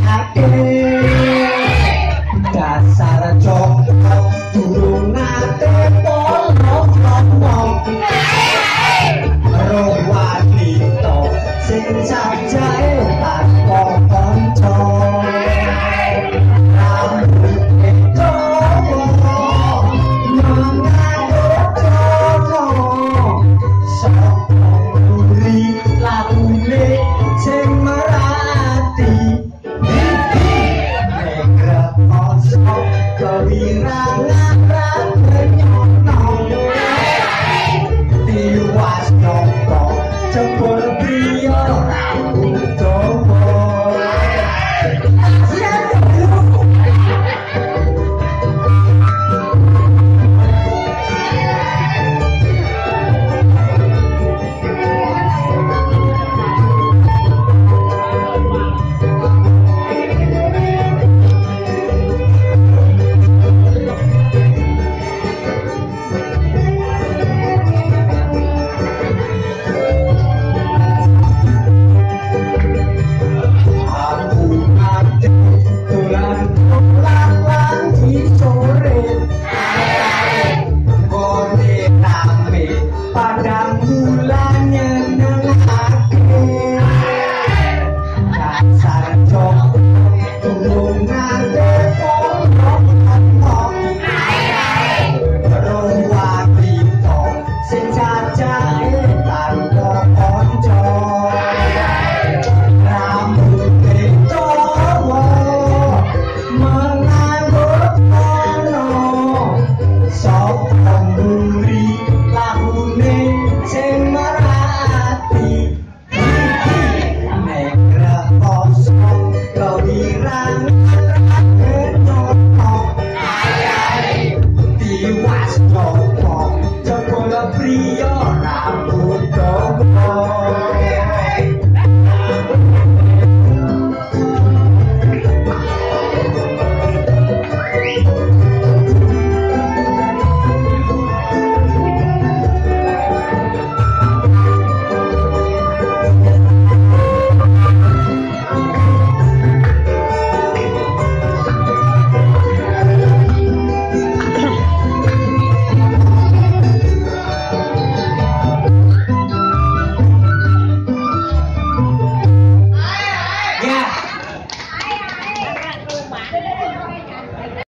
dasar cokro durung nate polong-polong ro wanita sing sajae tanpa kanca rambute dawa mangato sapa nguri lagune sing merati kewirangan ranyono tiwas nyoko jebul priya rambut dawa padang bulannya nengake dasar cokro turun nate polong-polong rong wanita sing cacahe tanpa kanca rambute dawa menganggo ana sapa mburi lagune sing merati nek kosong kewirangan